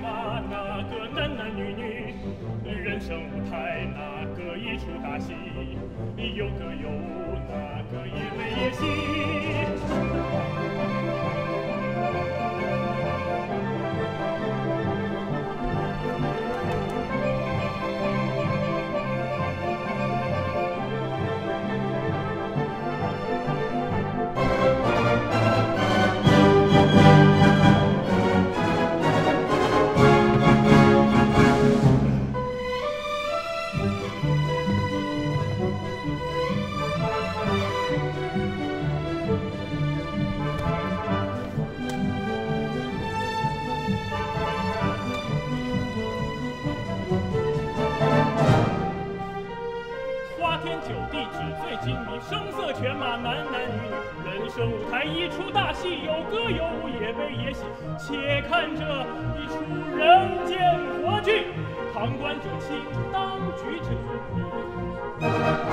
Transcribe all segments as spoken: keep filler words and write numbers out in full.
马，哪个男男女女？人生舞台，哪个一出大戏？有歌有舞，哪个也悲也喜？声色犬马，男男女女，人生舞台，一出大戏，有歌有舞，也悲也喜。且看这一出人间活剧，旁观者清，当局者迷。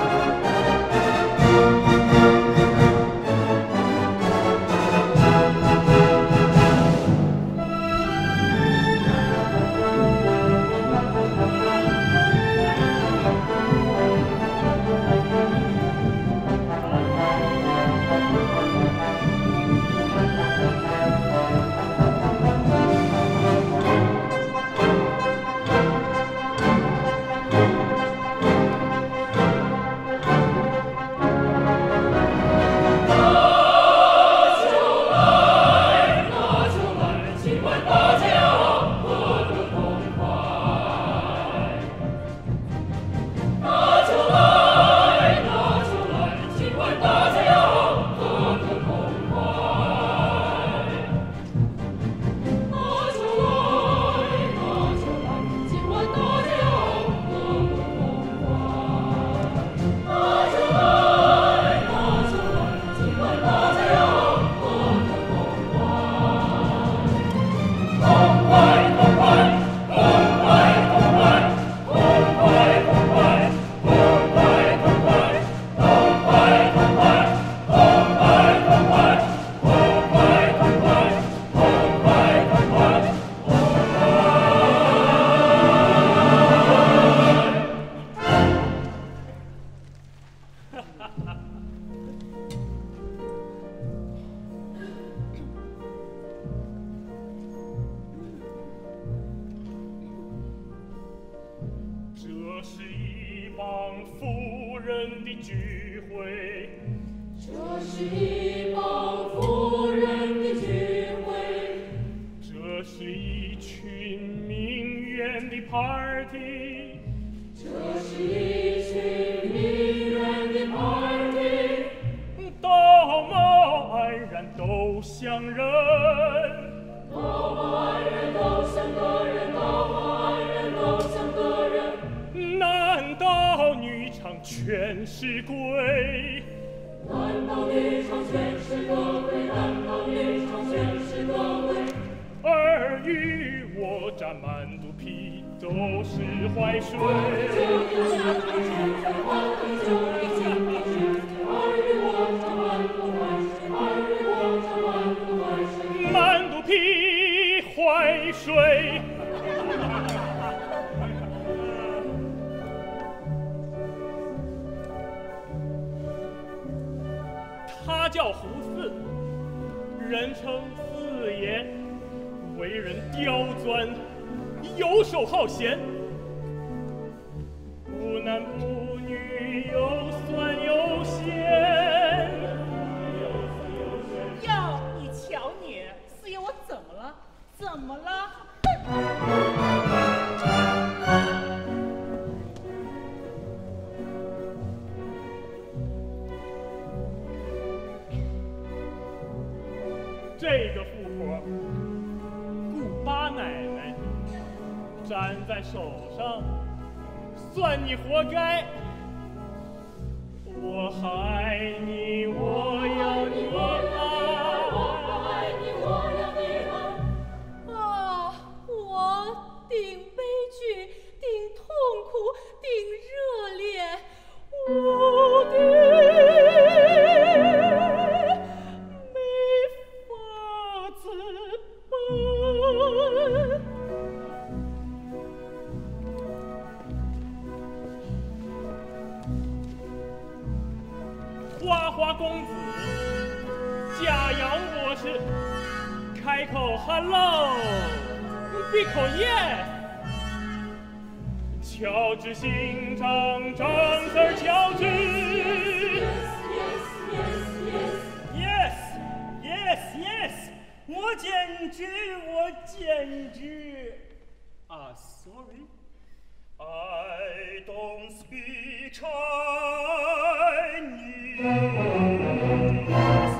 他叫胡四，人称四爷，为人刁钻，游手好闲，不男不女，又酸又咸。 哟，你瞧你，四爷我怎么了？怎么了？ 这个富婆顾八奶奶粘在手上，算你活该。我害你，我要你爱。啊，我顶悲剧，顶痛苦，顶热烈，无敌。 花公子，贾阳博士，开口 hello， 闭口 yes。乔治刑长张 Sir 乔治 Yes yes yes， 我简直我简直啊 sorry I don't speak Chinese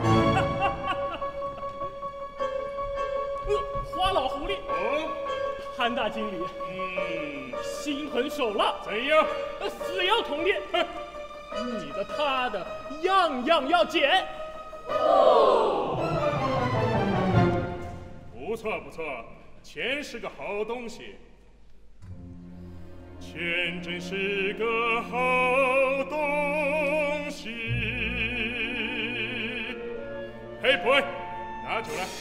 花老狐狸哦， 潘大经理， 嗯， 心狠手辣， 怎样？ 死要同列，哼，你的他的样样要捡。 不错不错，钱是个好东西，钱真是个好东西。嘿，boy，拿酒来。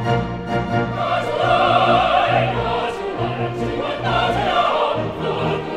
拿出来，拿出来，请问大家。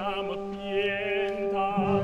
那么变态。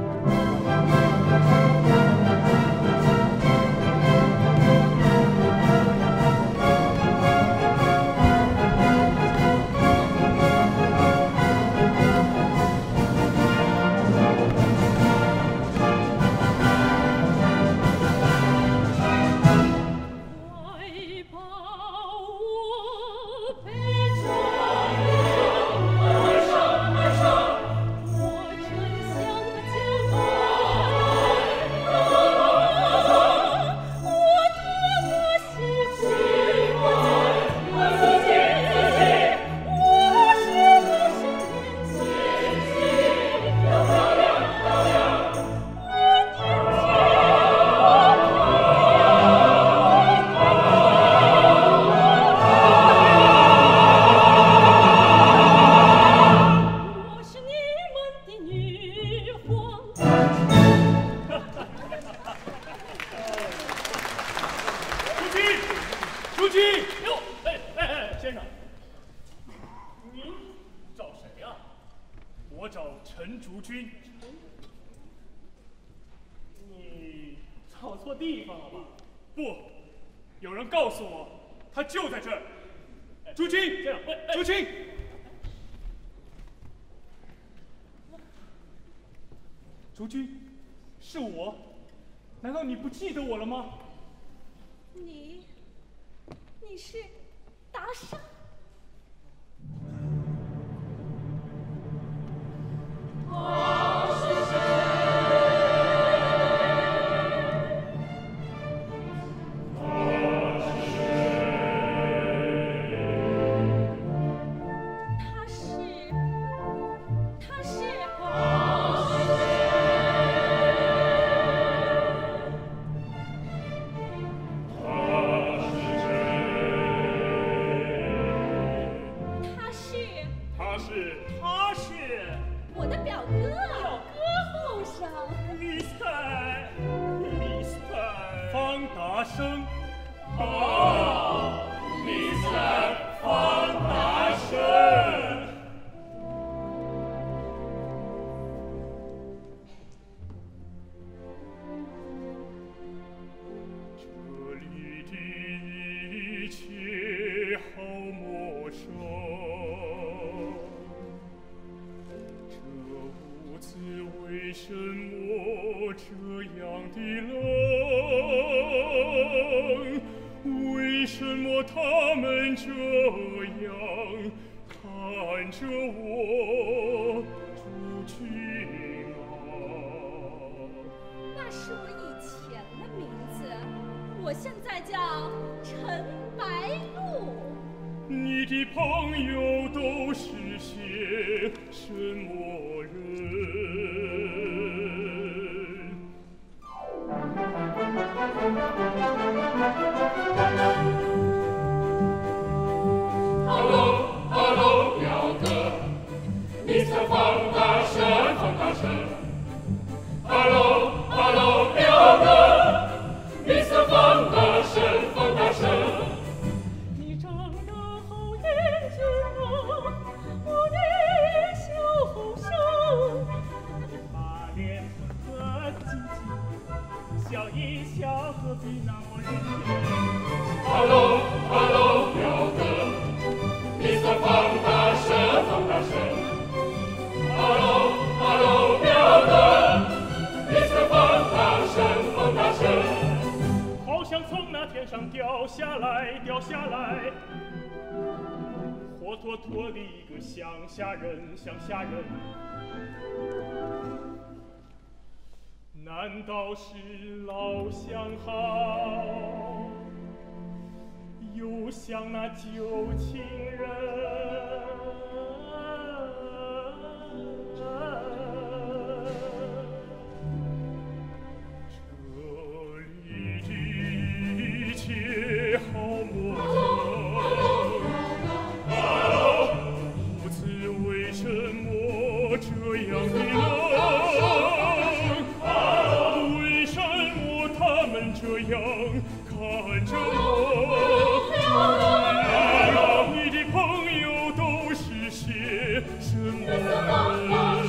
竹君，是我，难道你不记得我了吗？ 你，你是达生。 他是谁？ 他是，他是。 乡下人，乡下人，难道是老相好，又像那旧情人？这里的一切好陌生。这样的冷，为什么他们这样看着我？你的朋友都是些什么人？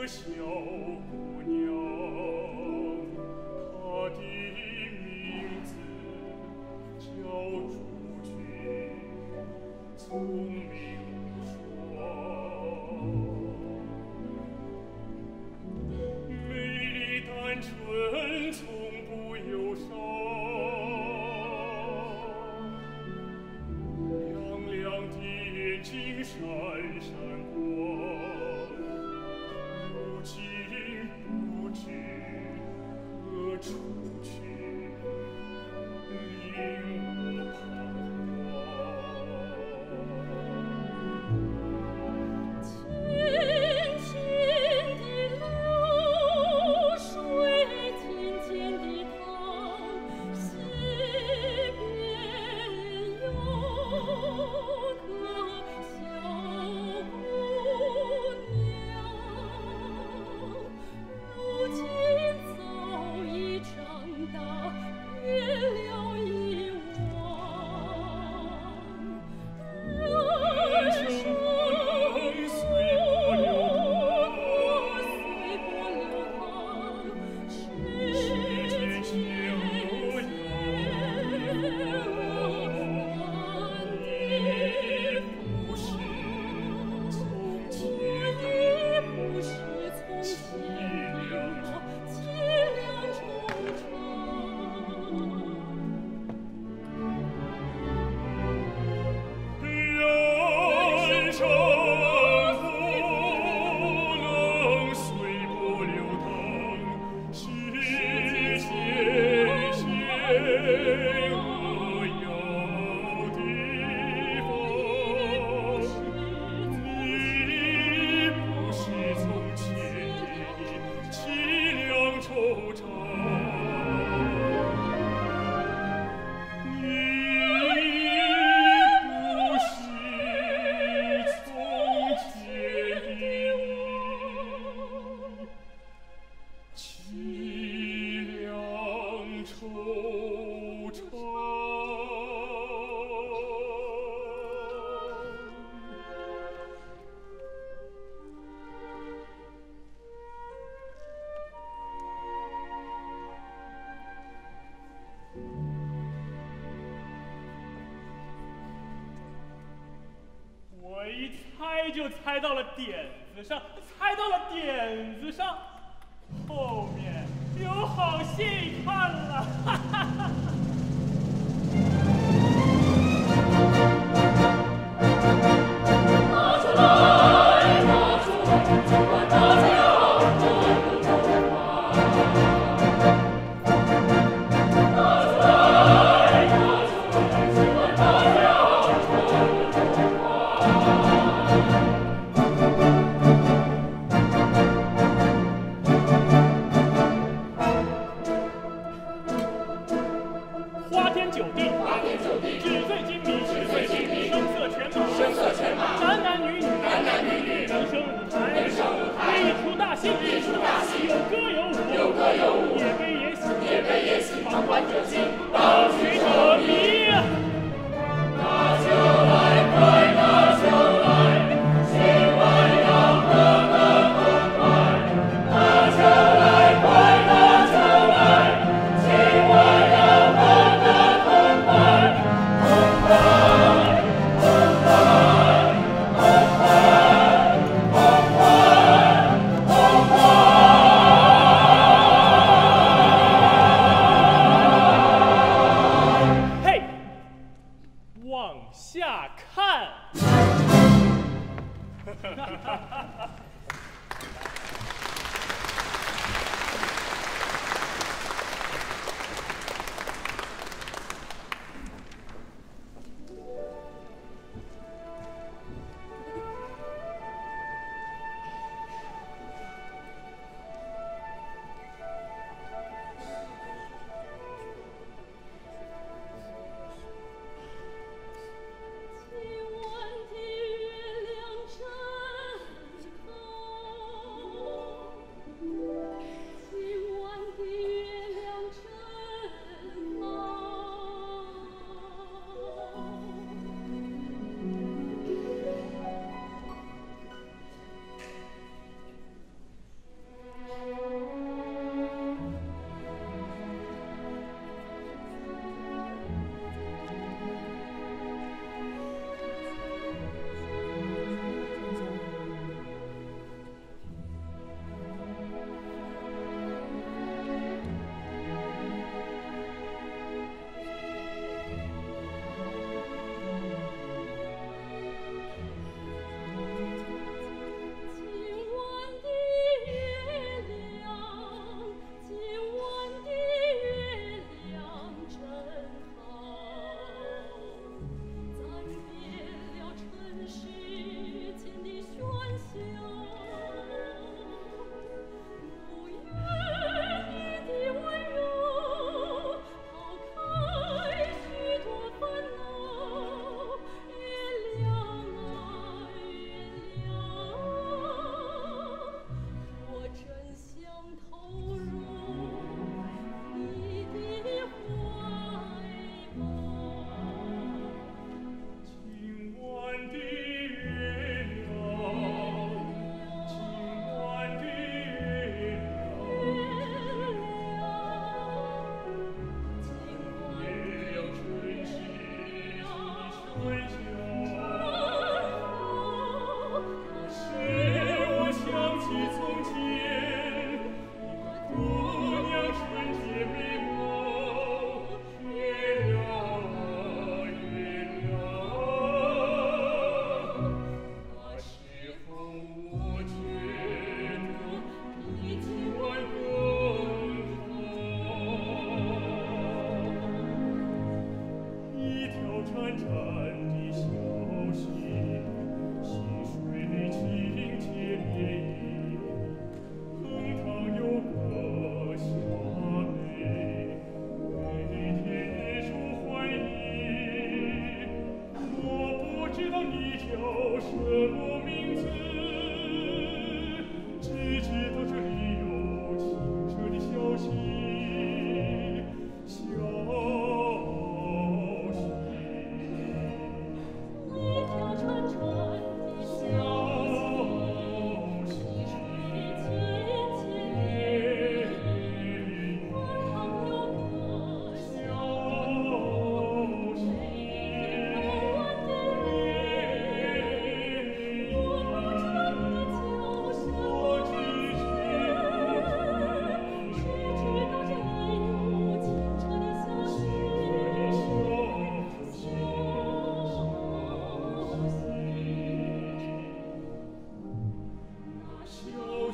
就猜到了点子上，猜到了点子上，后面有好戏看了，哈哈哈。 拿出来，拿出来，尽管大家要多不痛快。拿出来，拿出来，尽管大家要多不痛快。 花天酒地， 花天酒地， 纸醉金迷， 纸醉金迷， 声色犬马， 声色犬马， 男男女女， 男男女女， 人生舞台， 人生舞台， 一出大戏， 一出大戏， 有歌有舞， 有歌有舞， 也悲也喜， 也悲也喜， 旁观者清， 当局者迷。 拿酒来，快拿酒来，今晚要喝个痛快。拿酒来，快拿酒来，今晚要喝个痛快，痛快，痛快，痛快，痛快，痛快。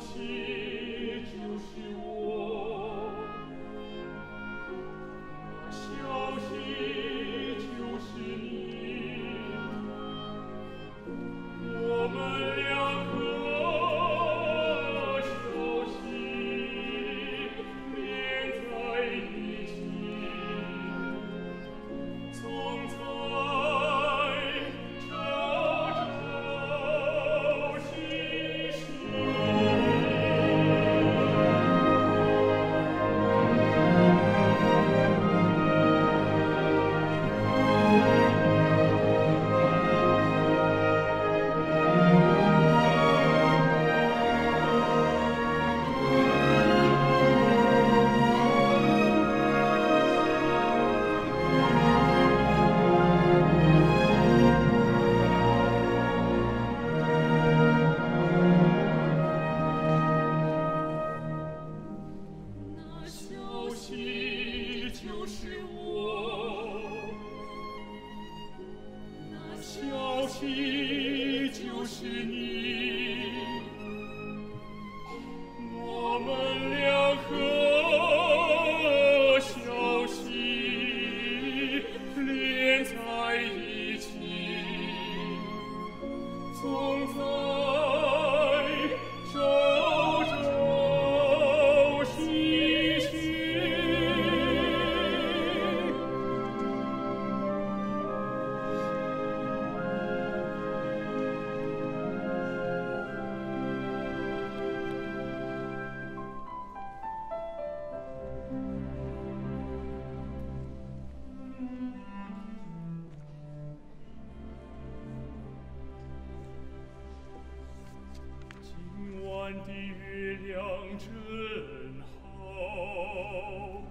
的月亮真好，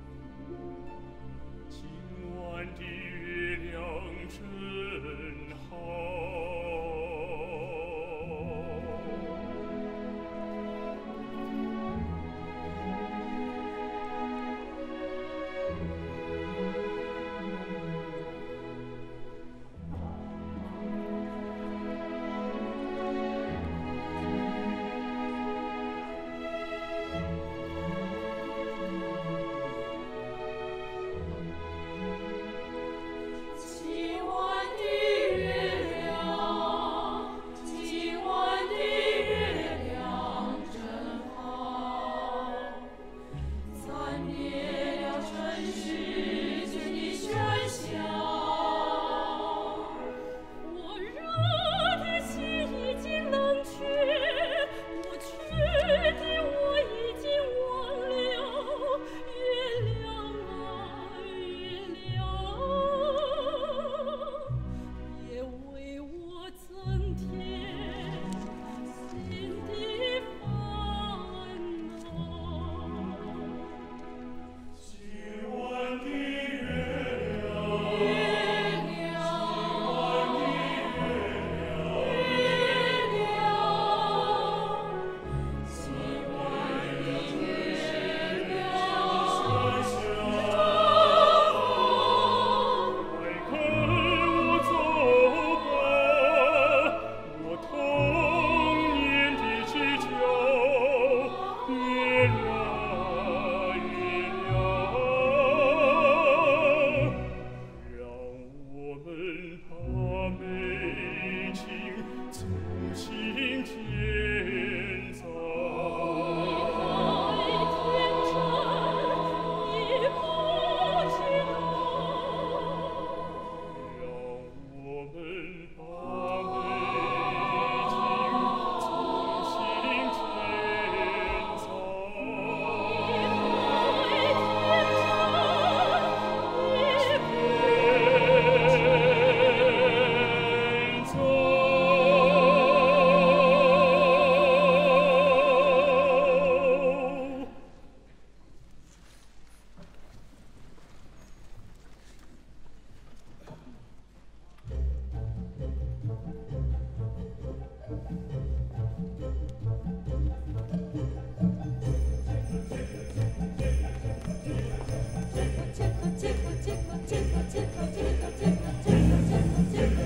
今晚的月亮真好。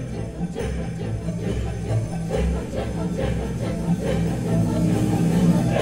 Thank you.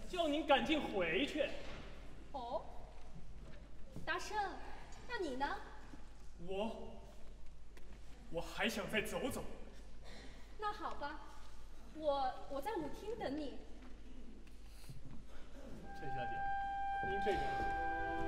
叫您赶紧回去。 哦，大圣，那你呢？ 我，我还想再走走。 那好吧，我我在舞厅等你。 陈小姐，您这边。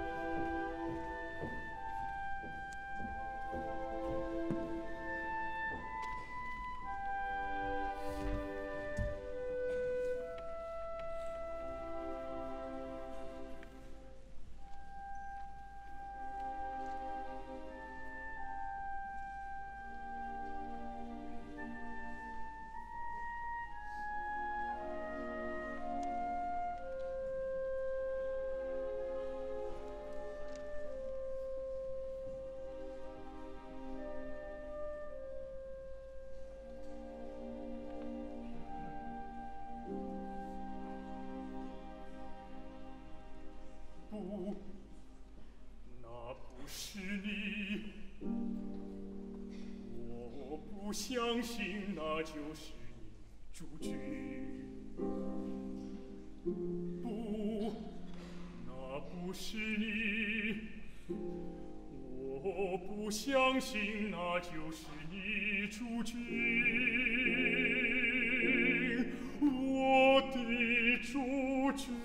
不，那不是你，我不相信那就是你，主君。不，那不是你，我不相信那就是你，主君，我的主君。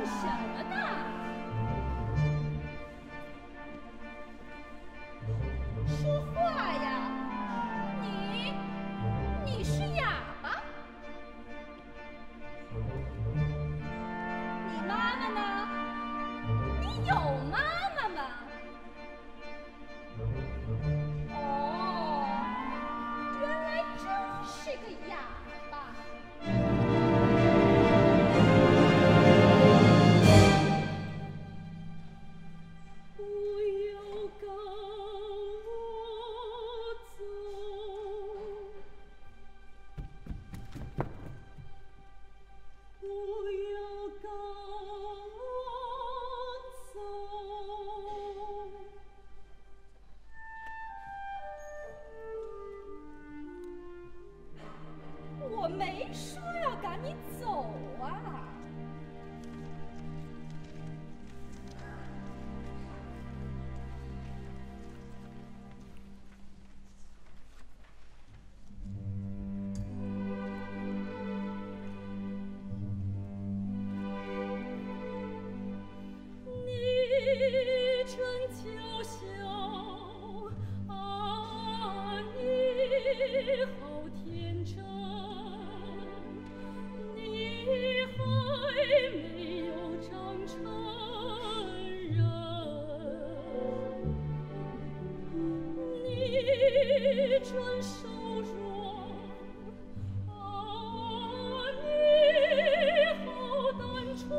什么的？说话呀！你，你是哑巴？你妈妈呢？你有妈妈吗？哦，原来真是个哑巴。不要赶我走，不要赶我走。我没说要赶你走啊。你真娇小啊，你好天真，你还没有长成人，你真瘦弱啊，你好单纯。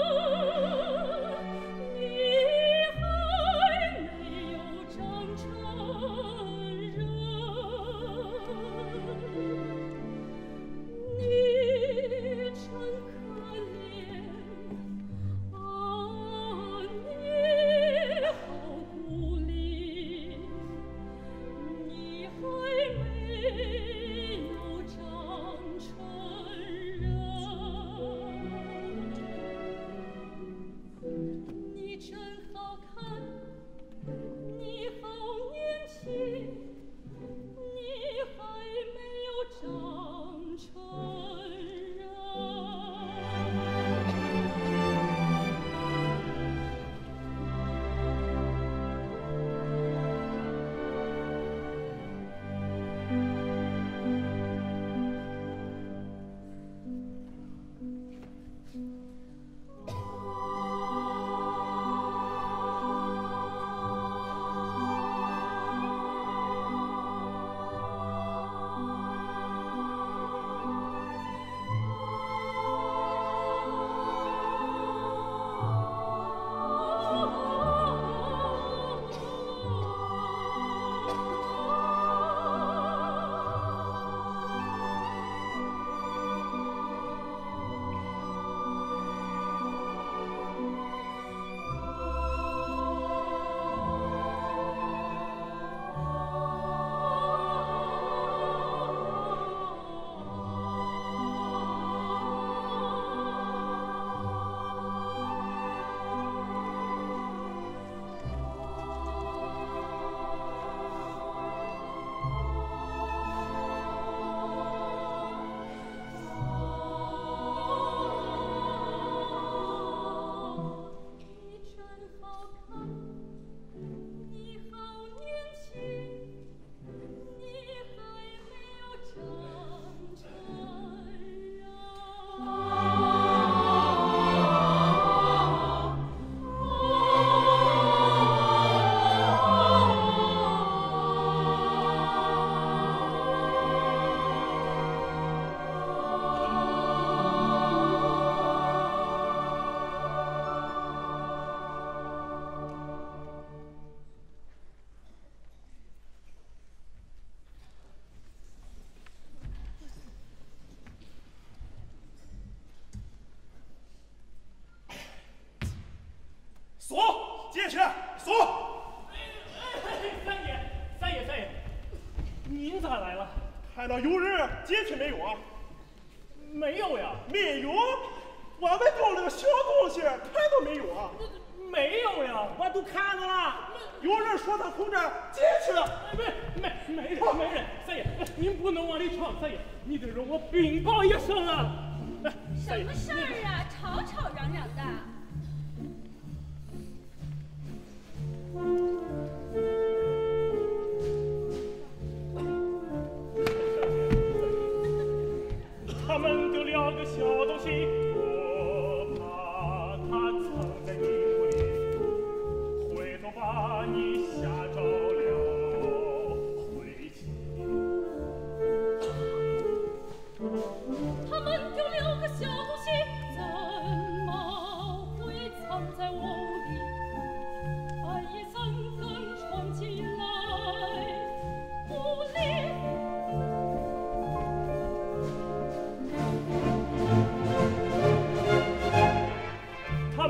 锁，进去，锁。 三爷，三爷，三爷，您咋来了？ 看到有人进去没有啊？ 没有呀。 没有？我们搞了个小东西，看到没有啊？ 没有呀， 我都看到了。有人说他从这儿进去了。 没没没人没人，三爷，您不能往里闯，三爷，你得容我禀报一声啊。 什么事儿啊？吵吵嚷嚷的。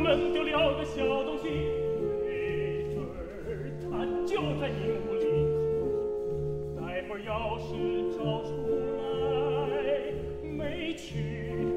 们丢了个小东西，没准儿它就在银屋里。待会儿要是找出来，没去。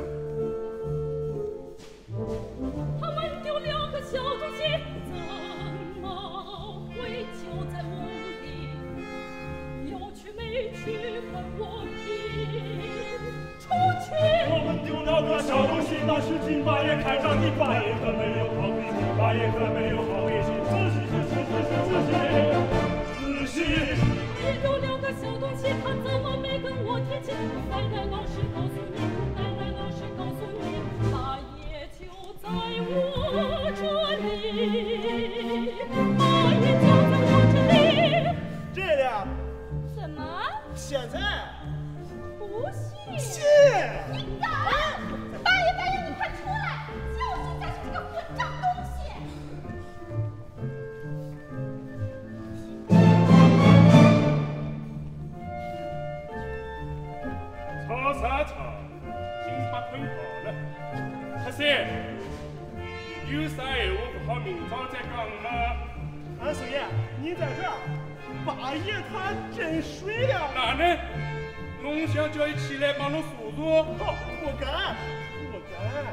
他们丢了个小东西，怎么会就在屋里？有去没去分我拼出去。 我们丢了个小东西，那是金八爷看上的，八爷可没有好脾气，八爷可没有好脾气，仔细仔细仔细仔细仔细。 也丢了个小东西，他怎么没跟我提起？奶奶老实告诉你，奶奶老实告诉你，八爷就在我这里，八爷就在我这里。 这样， 什么？ 现在不信？ 信。 你敢？八爷，八爷，你快出来！就是家是这个混账东西！ 吵啥吵？金把捆好了。黑三，有啥闲话不好明早再讲吗？ 安孙爷，你在这儿，八爷他真睡了。 哪能？侬想叫伊起来帮侬数数？ 好，不敢，不敢。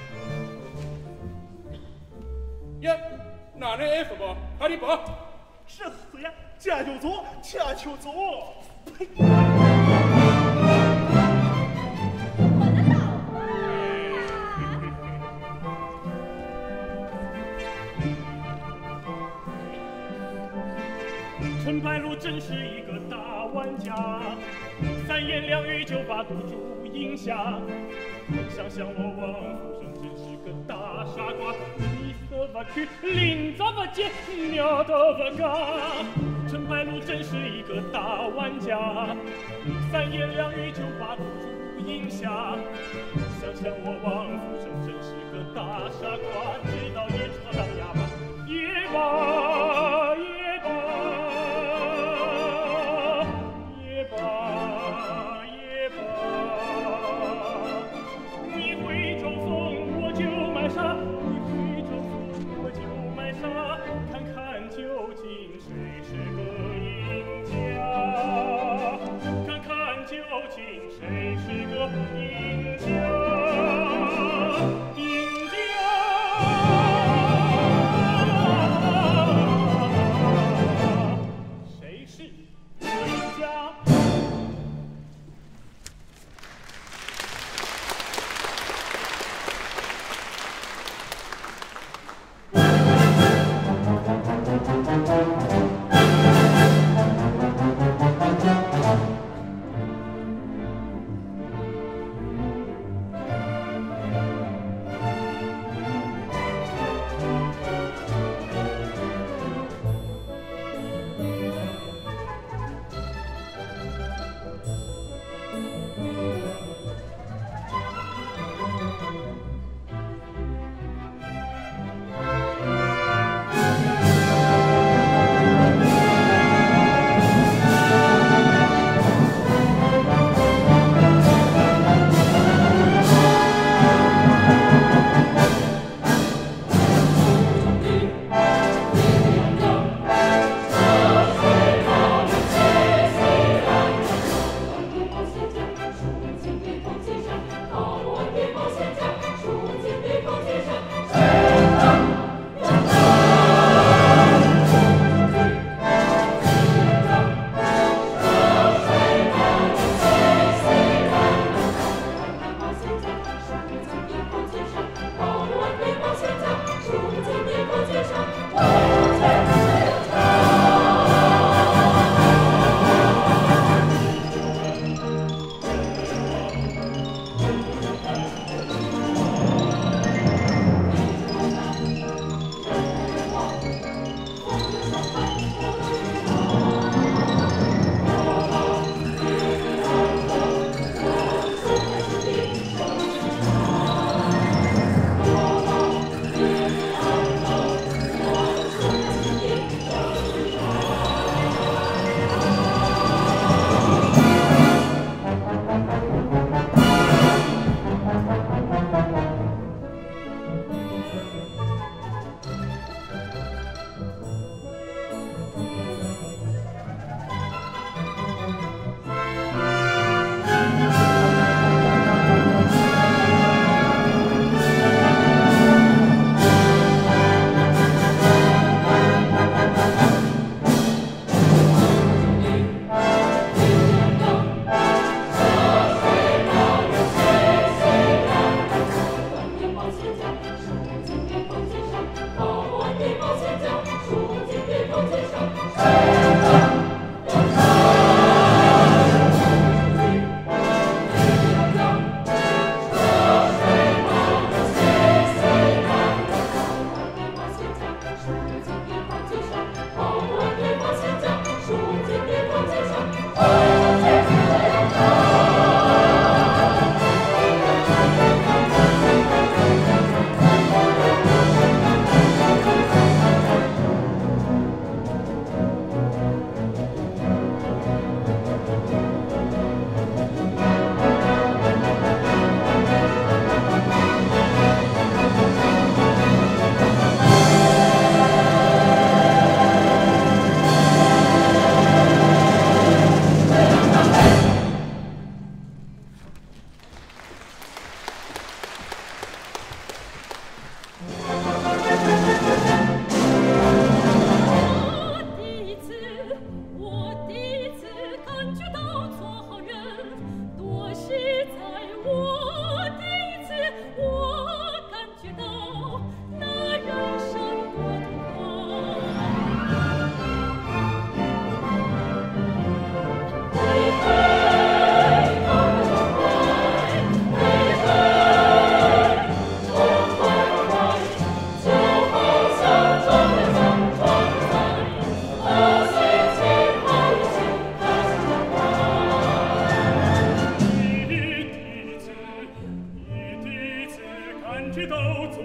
呀，哪能还不报？快点报！ 是孙爷，这就走，这就走。呸！ 我的老婆啊！陈白露真是一个大玩家，三言两语就把赌注赢下。想想我王福生真是个大傻瓜，你怎么去，林怎么接，鸟怎么嘎？陈白露真是一个大玩家，三言两语就把赌注赢下。想想我王福生真是个大傻瓜，知道演出当哑巴，也罢也罢也罢也罢，你会招风我就买啥，你会招风我就买啥，看看究竟谁是个赢家，看看究竟谁是个赢家，赢家。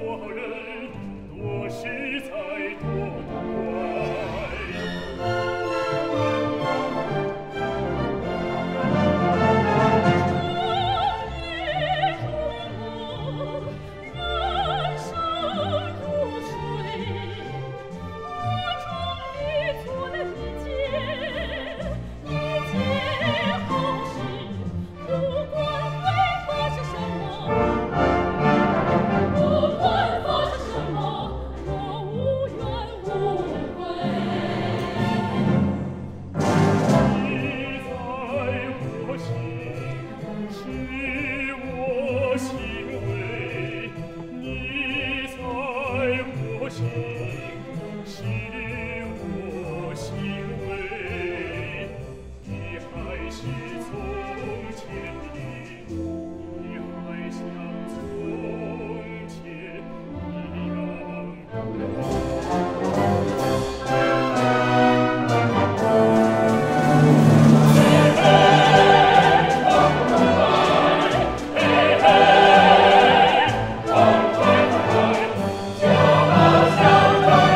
做人，多实在，多人生如水，我终于做了一件一件好事，不管会发生什么，不管发生什么，我无怨无悔。 你在我心，是我欣慰；你在我心，是我欣慰。你还是从前的，你还像从前一样。 就好像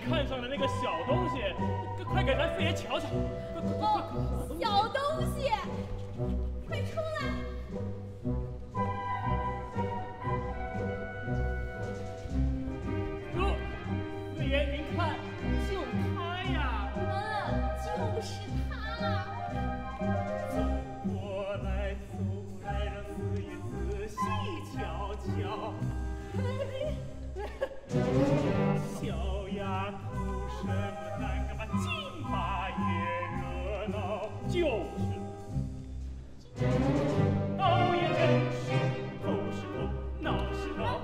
看上的那个小东西，快给咱四爷瞧瞧。 哦，小东西，快出来！ 哟，四爷您看，就他呀。 嗯，就是他。 走过来，走过来，让四爷仔细瞧瞧。小丫头什么胆干嘛金八爷热闹，就是闹也真是，头是头，闹是闹。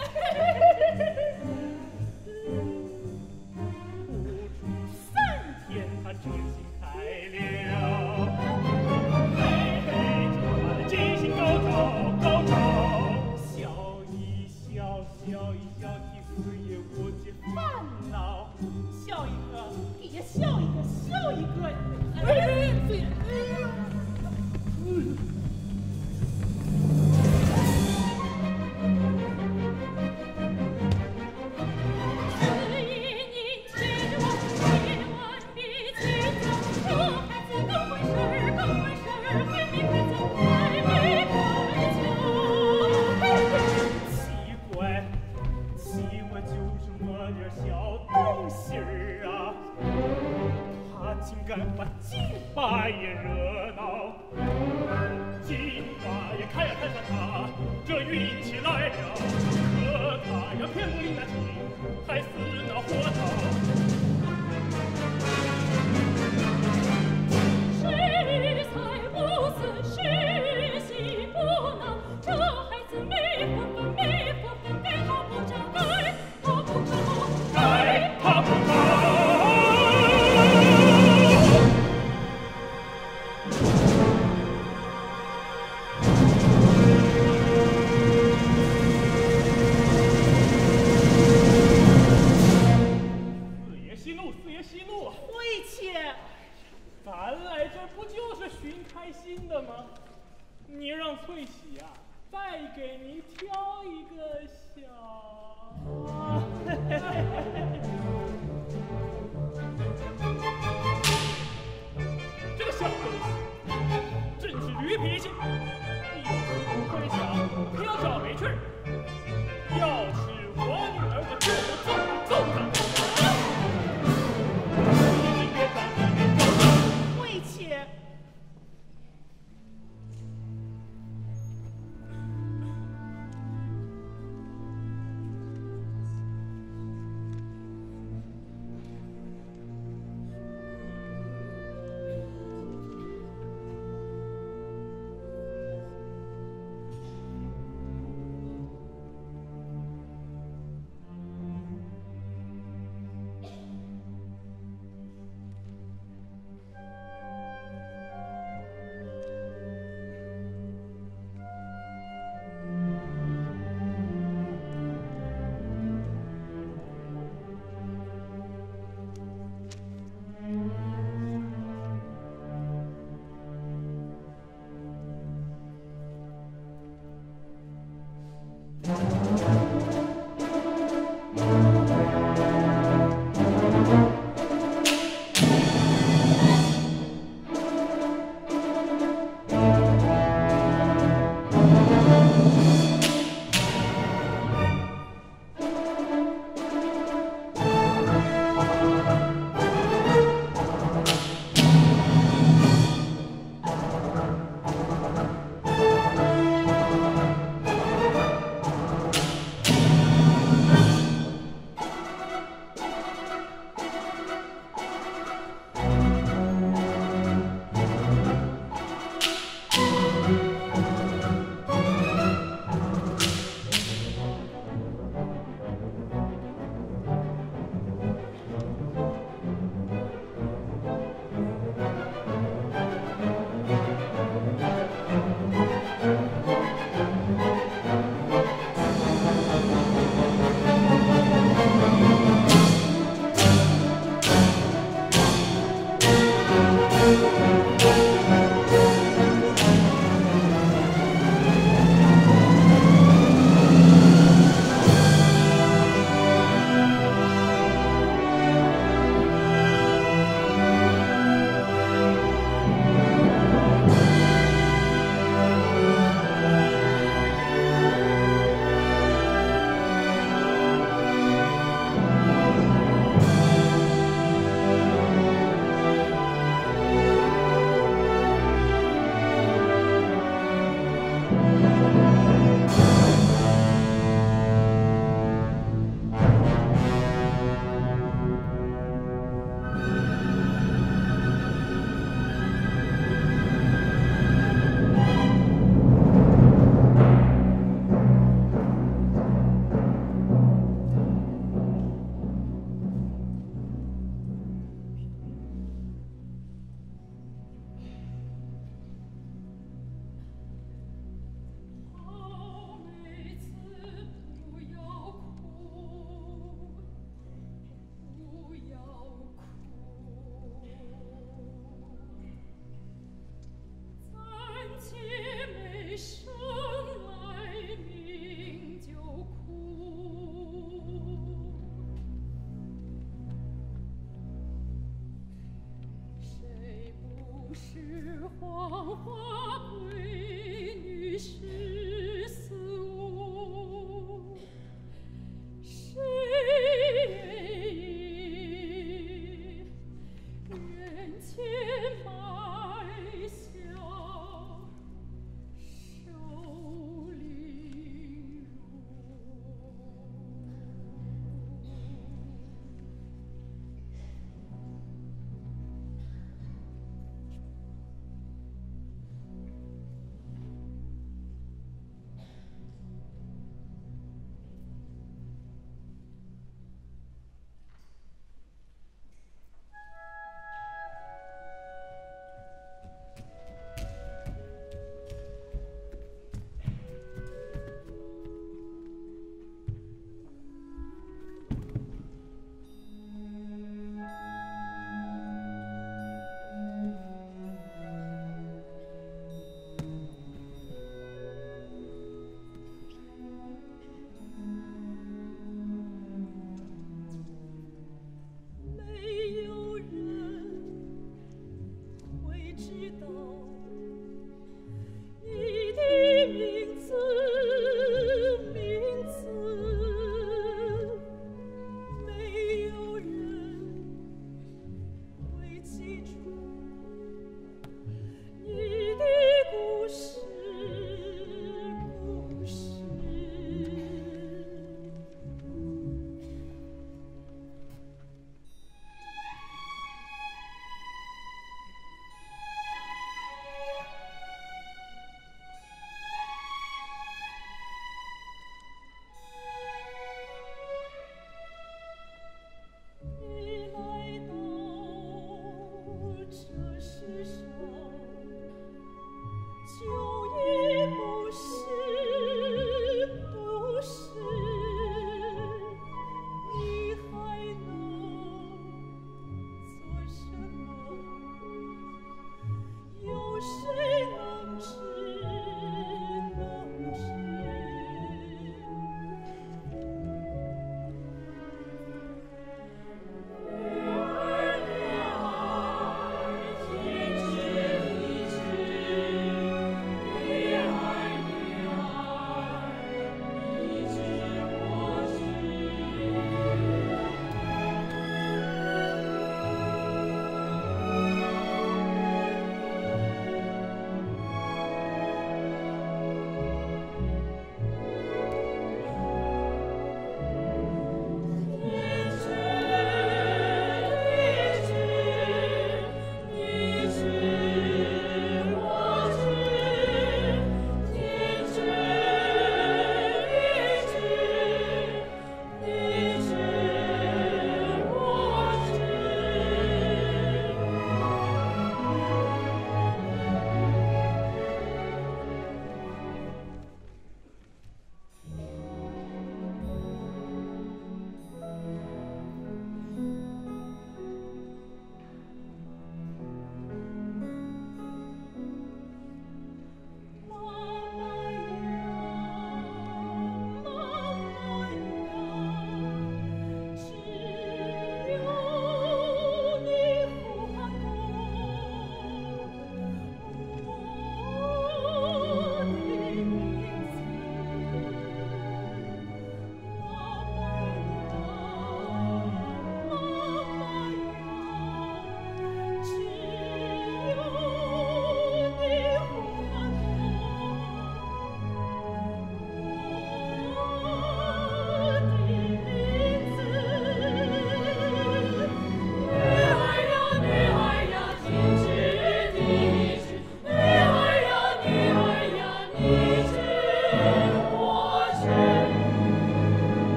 不出三天，他这心开了，嘿嘿，这进行高潮，高潮，笑一笑，笑一笑，替四爷我解烦恼，笑一个，你也笑一个，笑一个，哎，四爷，嗯。敢把金八爷热闹，金八爷看呀看上他，这运气来了，可他呀偏不领那情，还死那活逃。 谁才不死，是喜不恼，这孩子没福分，没福分，该他不着，该他不着， 该他不着。开心的吗？你让翠喜啊，再给您挑一个小。啊、这个小东西真是驴脾气，有时不会想，偏要找没趣儿。要是我女儿，我就揍他揍他。你别干，你别干， 魏妾。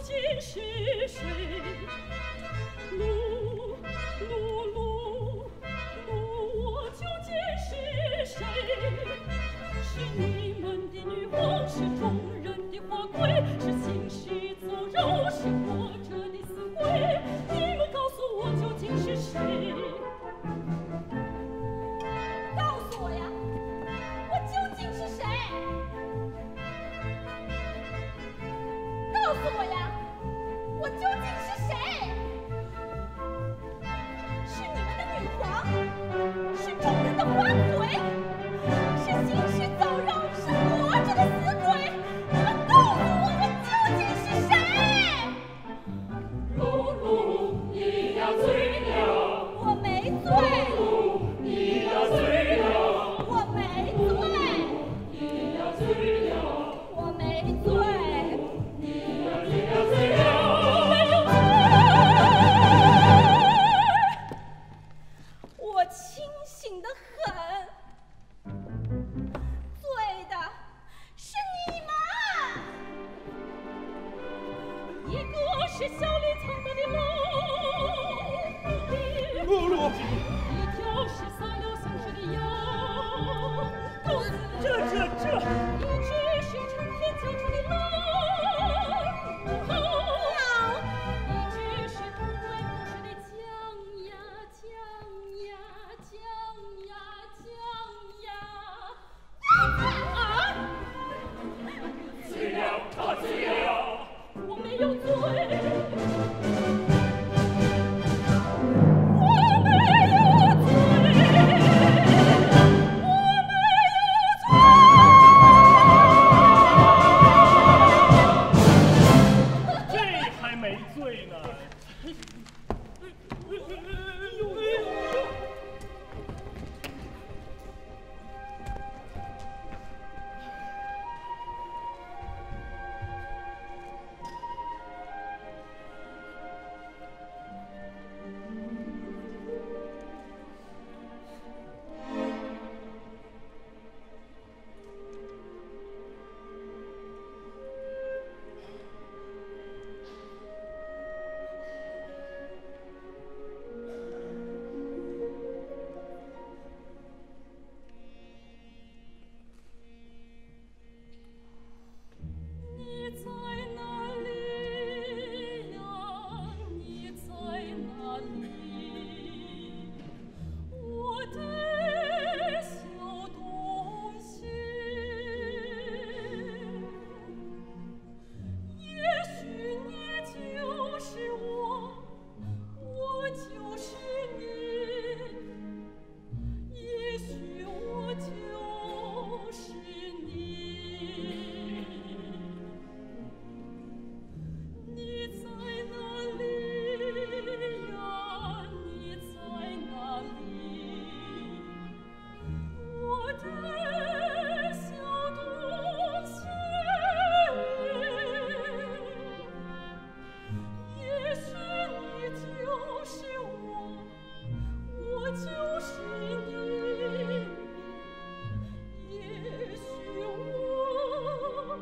竟是谁？路路路路，我究竟是谁？是你们的女皇，是众人的花魁，是行尸走肉，是活着的死鬼。你们告诉我究竟是谁？ 告诉我呀，我究竟是谁？告诉我呀，我究竟是谁？是你们的女皇，是众人的花魁，是行尸走肉，是活着的死鬼。你们告诉我，我究竟是谁？ 露露，你要醉了。 我没醉。 露露，你要醉了。 我没醉。 你要醉了。 我没醉。 你要醉了，醉了。 我清醒得很，醉的是你们。 一个是小李藏的的龙， 露露， 一条是撒了香水的羊羔子， 这这这， 一只是成天叫出的狼狼，一只是土鬼不是的将呀将呀将呀将呀啊！ 醉了，他醉了。 我没有醉。 这还没醉呢。 你在哪里呀？你在哪里？我的小东西。也许你就是我，我就是你。也许我就是你。你在哪里呀？你在哪里？我的小东西。也许你就是我，我就是你。也许我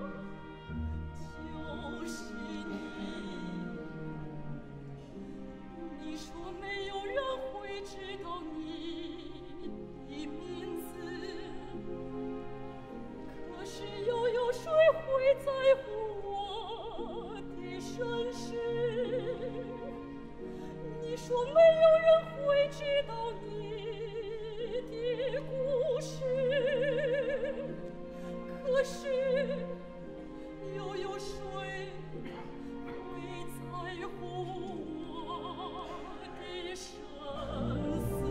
就是你。你说没有人会知道你的名字，可是又有谁会在乎我的身世？你说没有人会知道你的故事，可是又有谁会在乎我的生死？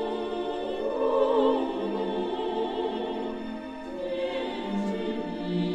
天之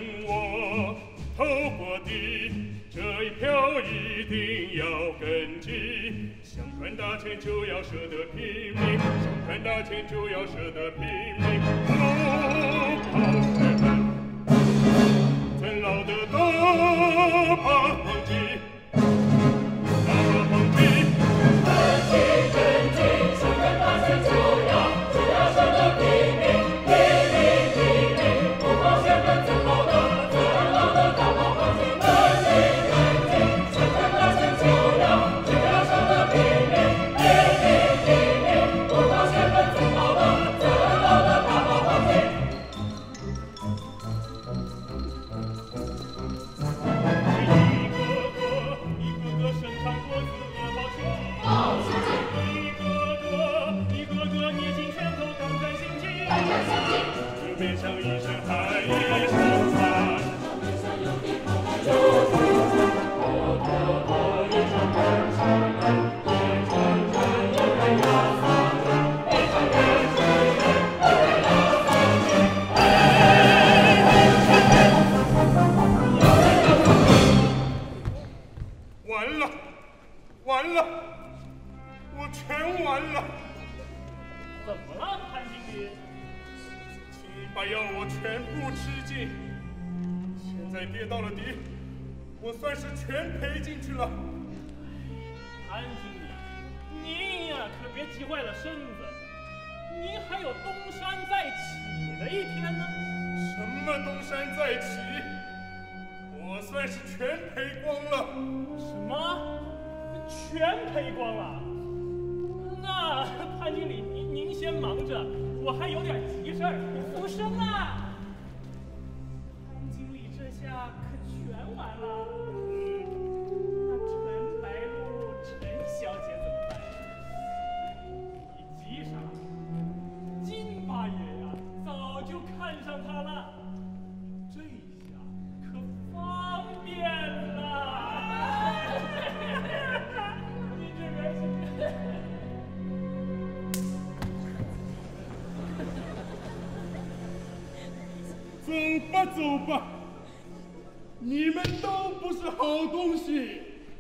我投过的这一票一定要根基。想赚大钱就要舍得拼命，想赚大钱就要舍得拼命。不怕血本，怎老得都怕忘记，哪怕忘记。根基根基，想赚大钱就要就要舍得拼命，拼命拼命，不怕血本，怎老得怎老得大怕忘记。根基根基，想赚大钱就要就要舍得拼命，拼命拼命，不怕血本，怎老得怎老得大怕忘记。一个个一个个生产果子报奇迹，报奇迹。一个个一个个捏紧拳头胆战心惊，胆战心惊。河面上一声喊一声喊，河面上有地跑来有地跑，我我我一场人场人，一场人有人要丧人，一场人是人有人要丧人，哎哎有人要丧人。完了，完了，我全完了！ 怎么了，潘经理？ 秦把药我全部吃尽，现在跌到了底，我算是全赔进去了。 潘经理，您呀可别急坏了身子，您还有东山再起的一天呢。 什么东山再起？我算是全赔光了。 什么？全赔光了？那潘经理，您您先忙着，我还有点急事儿。 福生啊，潘经理这下可全完了。那陈白露陈小姐怎么办？ 你急啥？金八爷呀，早就看上她了，这下可方便了。你这个。 走吧走吧，你们都不是好东西。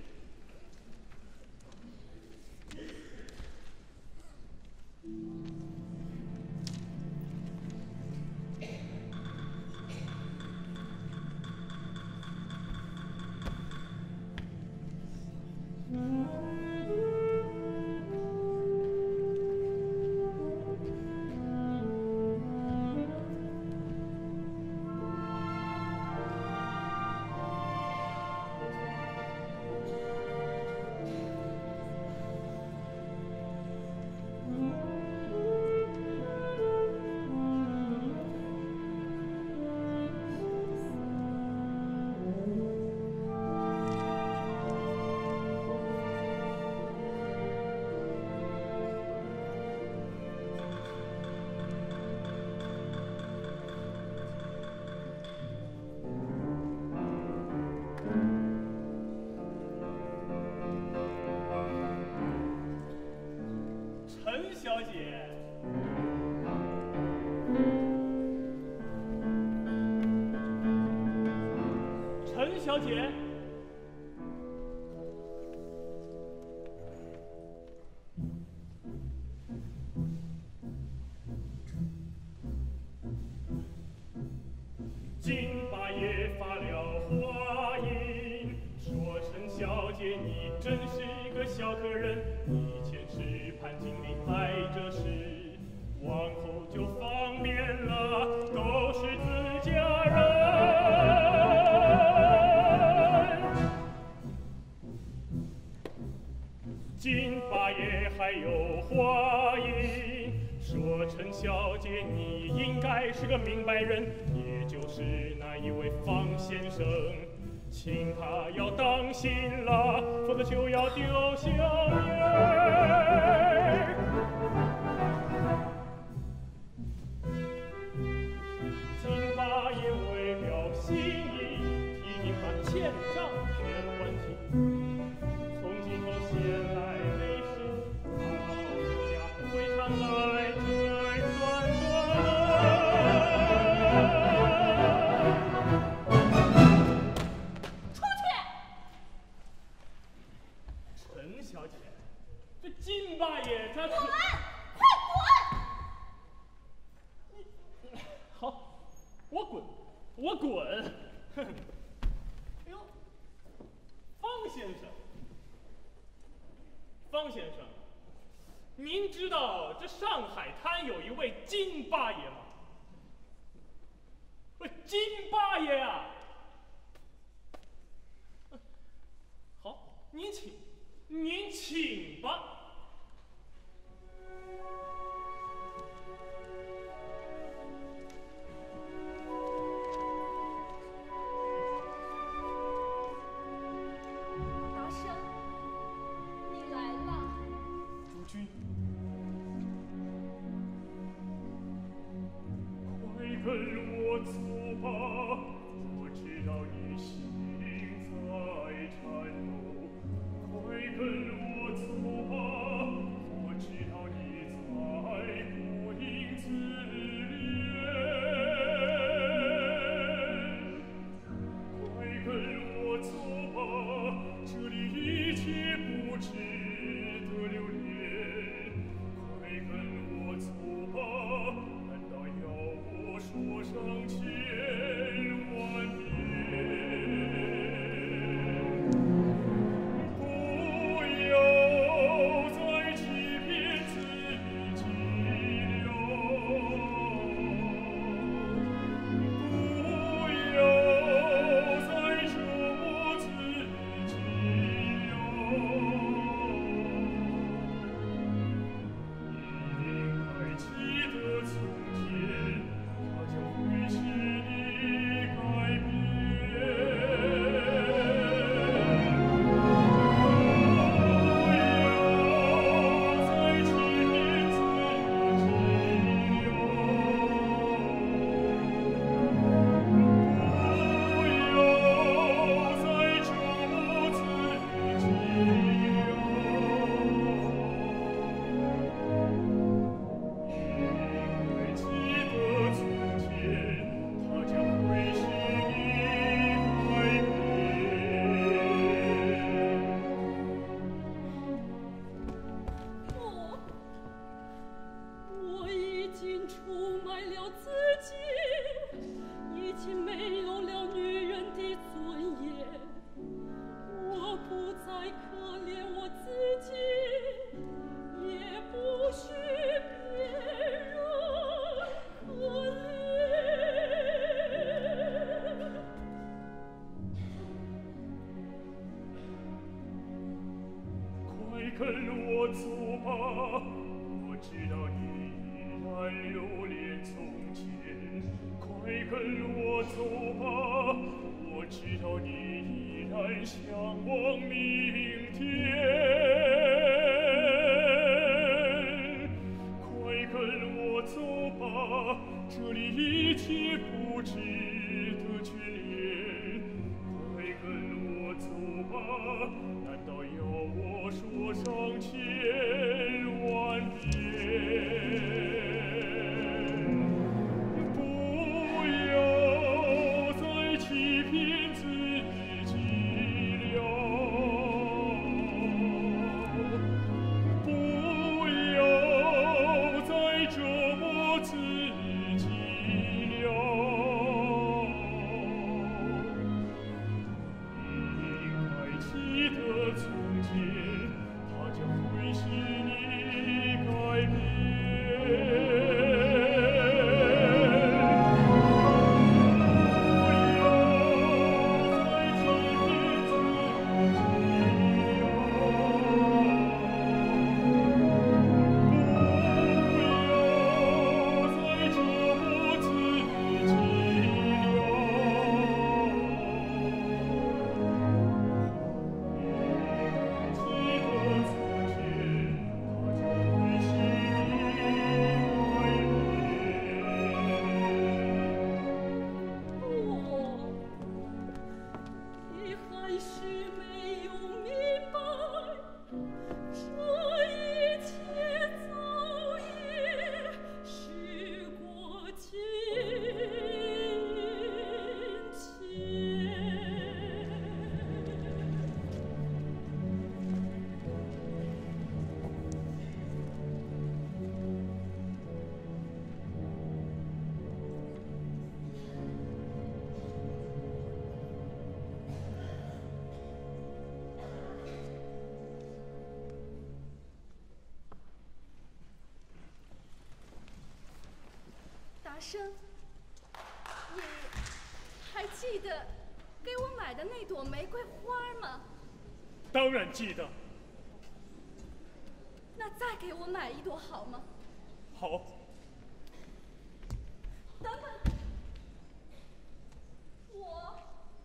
陈小姐，陈小姐，金八爷发了话音，说陈小姐你真是个小客人，以前是潘经理爱这事，往后就方便了，都是自家人。金八爷还有话音，说陈小姐你应该是个明白人，也就是那一位方先生，请他要当心了，否则就要丢小命儿。金八爷为了心意，替您把欠账全还清。从今后闲来没事，他老人家会常来这儿转转。 哼，哎呦，方先生，方先生，您知道这上海滩有一位金八爷吗？喂，金八爷啊！好，您请，您请吧。 大圣，你来了。 诸君，快跟我走吧，我知道你心在颤抖。快跟我走吧，我知道你在不应自怜。快跟我走吧，这里一切不值得留恋。快跟我走吧，难道要我说上千万遍？不要再欺骗自己了，不要再折磨自己了。你应该记得从前，它将会使你改变。跟我走吧，我知道你依然留恋从前。快跟我走吧，我知道你依然向往明天。快跟我走吧，这里一切不值得眷恋。快跟我走吧，难道要我说上千万遍？不要再欺骗自己了，不要再折磨自己了。你应该记得从前，它将会使你改变。记生，你还记得给我买的那朵玫瑰花吗？ 当然记得。 那再给我买一朵好吗？ 好。 等等，我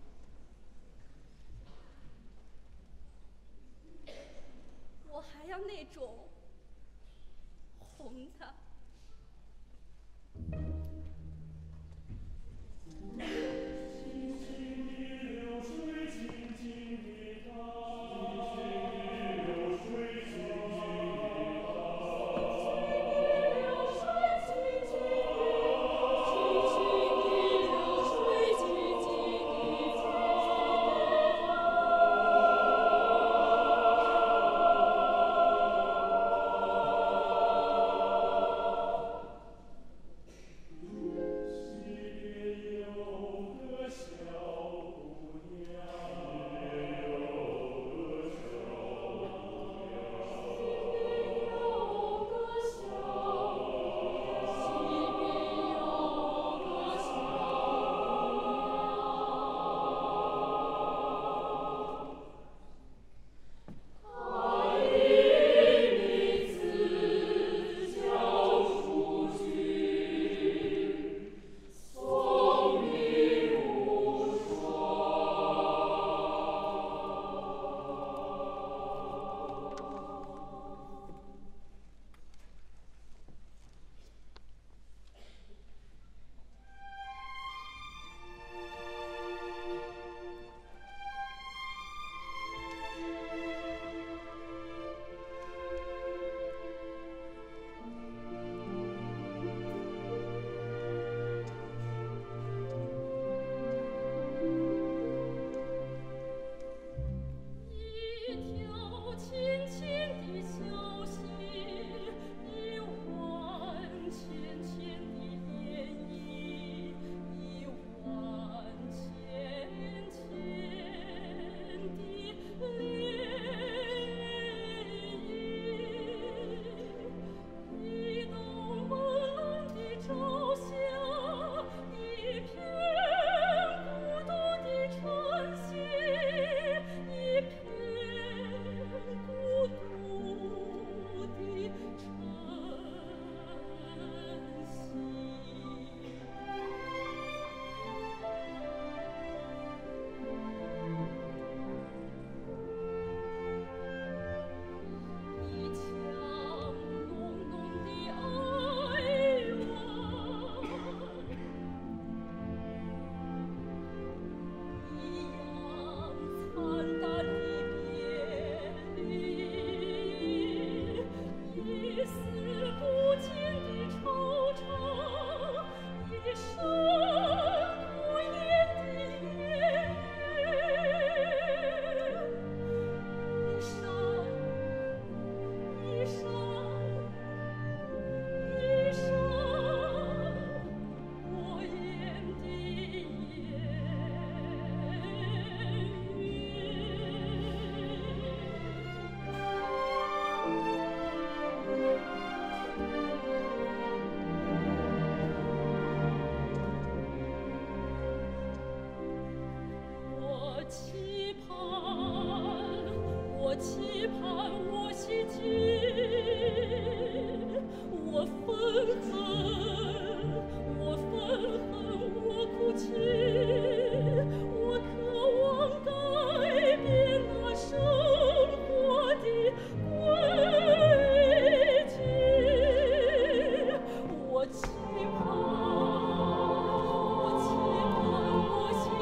我还要那种红的。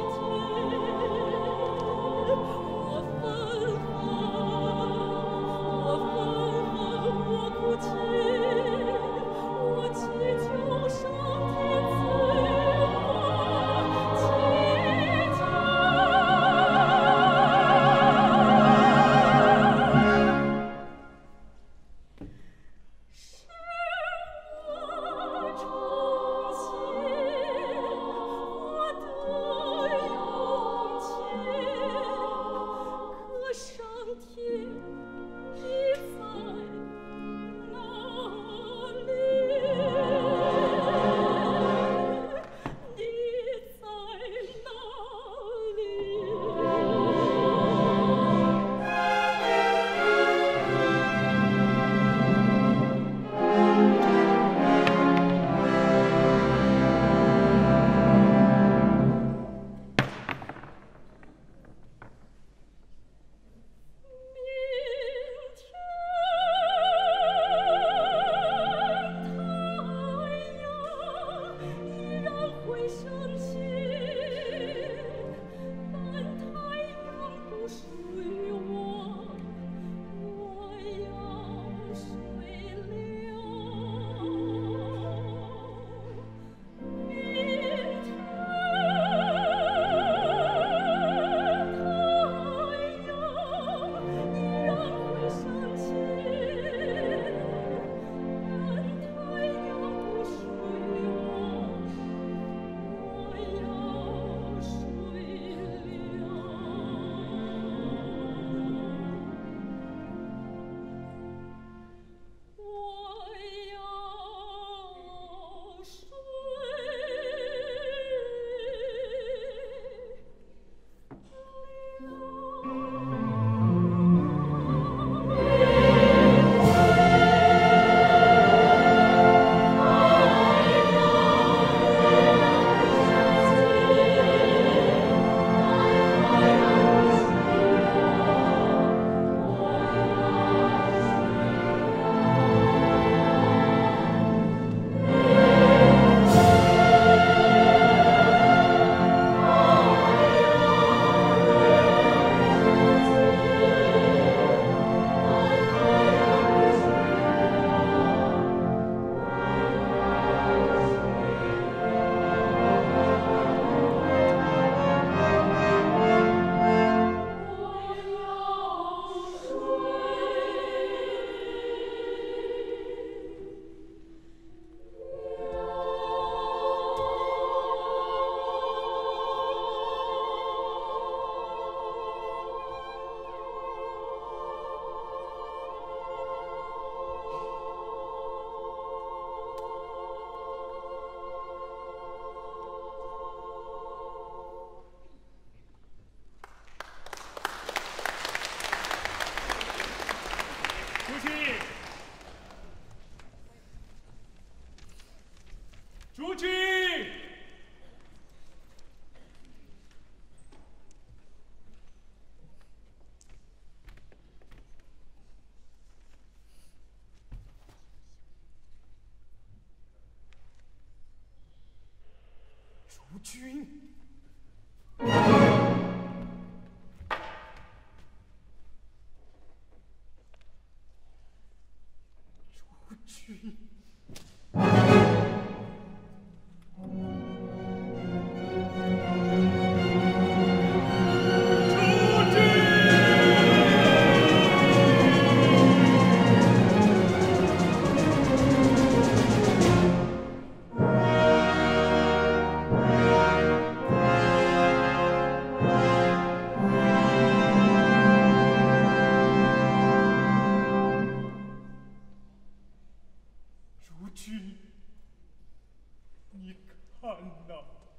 我如君。如君。如君，你看呐，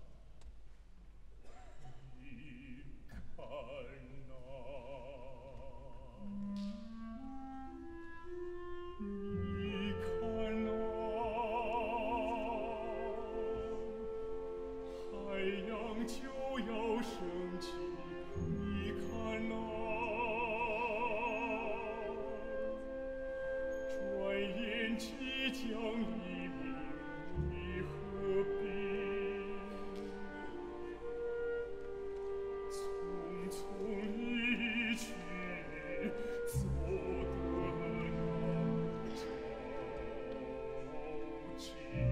你看呐，你看呐，太阳就要升起，你看呐，转眼即将黎明，你何必匆匆一去，走得那么着急？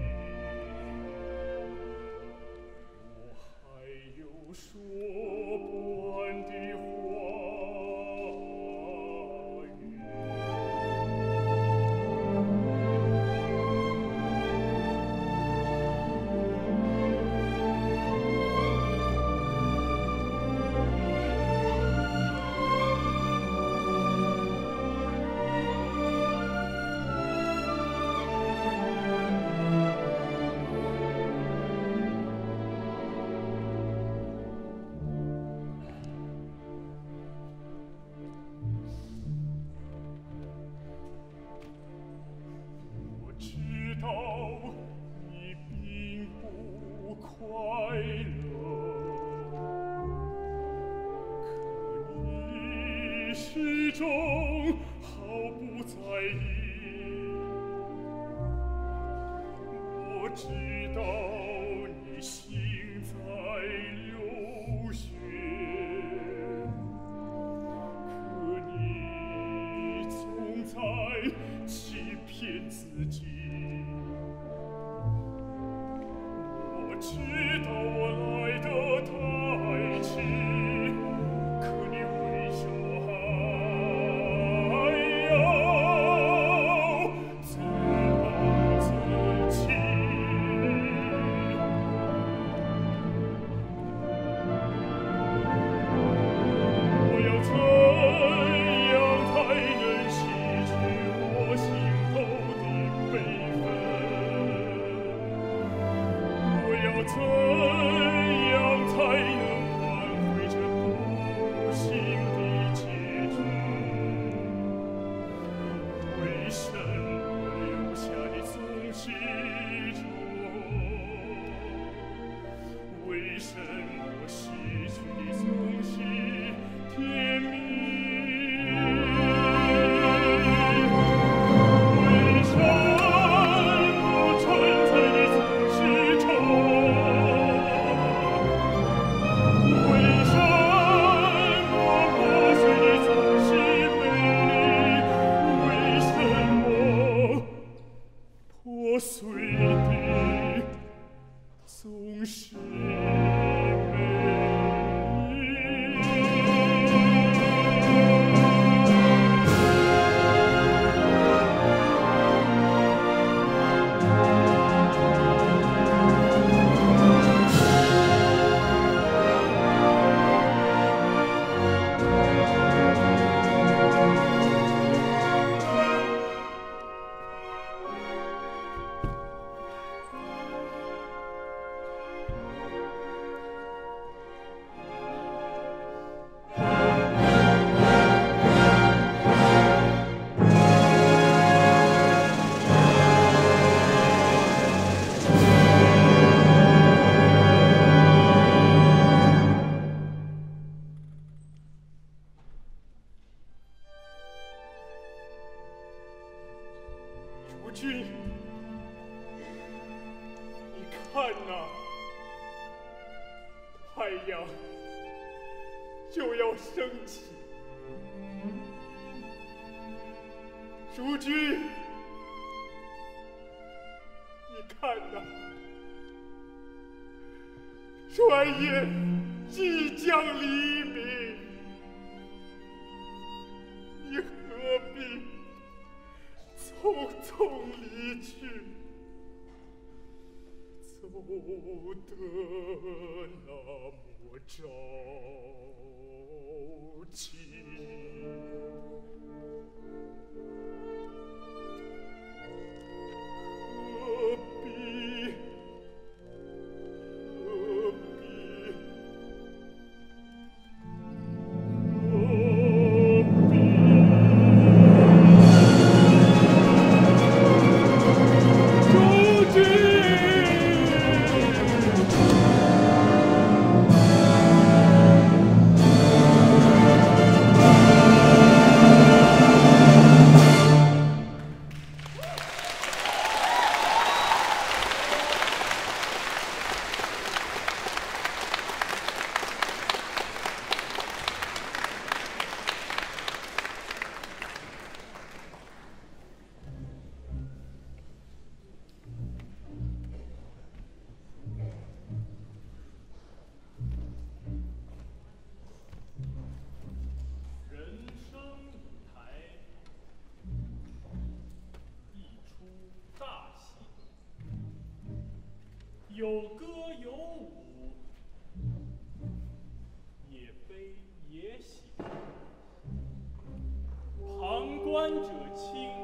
我还有说不完的话语。我知道你并不快乐，可你始终毫不在意。我知道你心在流血，可你总在欺骗自己。我知道我来得太迟，可你为什么还要自暴自弃？我要怎样才能洗去我心头的悲愤？我要怎样才能挽回这不幸的结局？为什么留下的总是愁？为什么失去的总是甜蜜？为什么存在的总是愁？为什么破碎的总是美丽？为什么破碎的总是美丽？如君，你看呐， 太阳就要升起。诸君，你看呐，转眼即将黎明，你何必匆匆离去，走得那么着急？何必？何必？何必？诸君。 有歌有舞，也悲也喜，旁观者清。